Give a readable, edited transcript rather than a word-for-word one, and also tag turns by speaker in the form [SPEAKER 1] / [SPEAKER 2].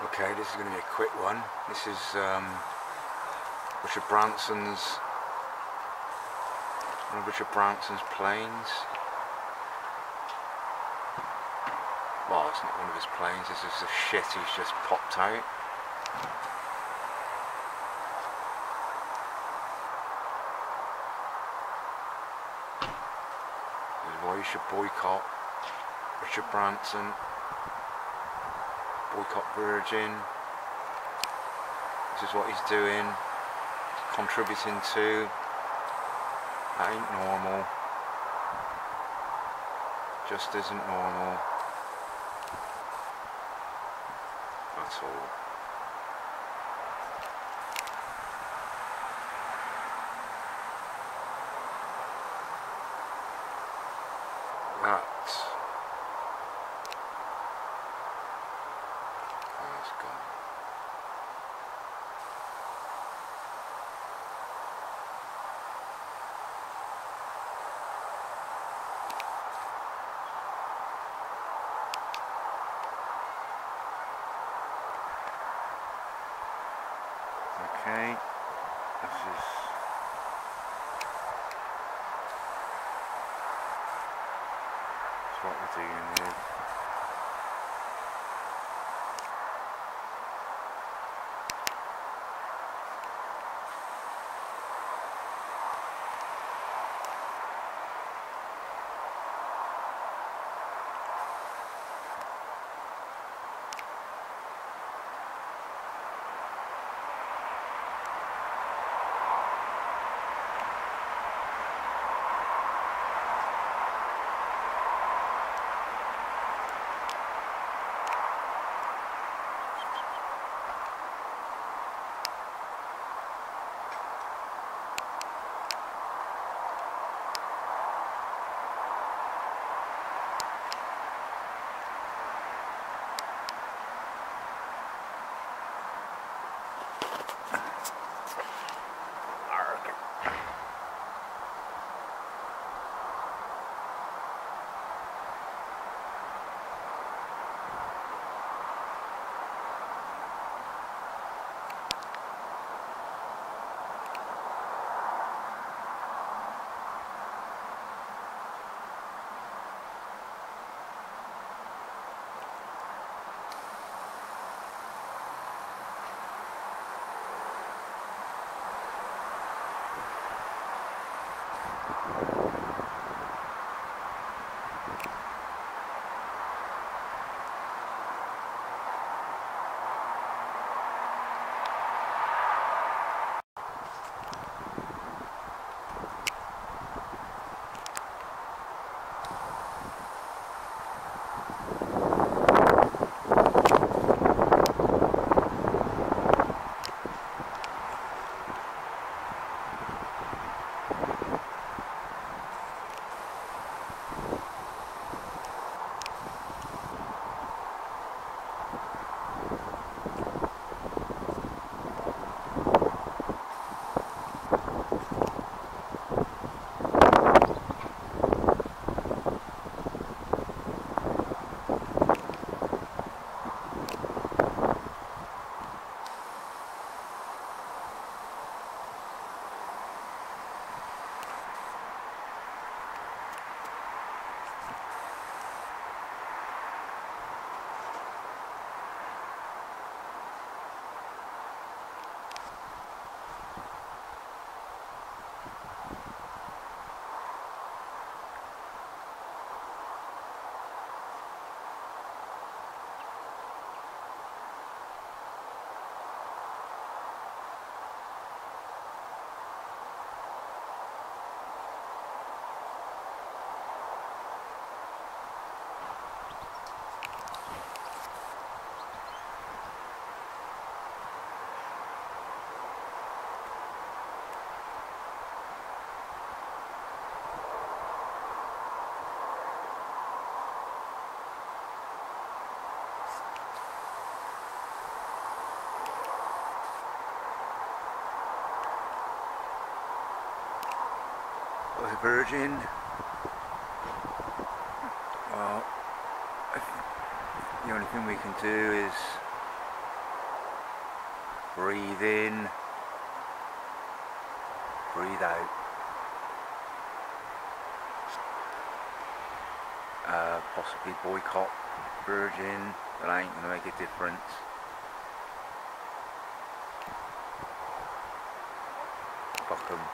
[SPEAKER 1] Okay, this is going to be a quick one. This is Richard Branson's planes. Well, it's not one of his planes. This is the shit he's just popped out. This is why you should boycott Richard Branson. Boycott Virgin. This is what he's doing. He's contributing to. That ain't normal. Just isn't normal. That's all. That's gone. Okay, this is what we're dealing with. The Virgin. Well, the only thing we can do is Breathe in, breathe out. Possibly boycott Virgin, that ain't going to make a difference. Fuck 'em.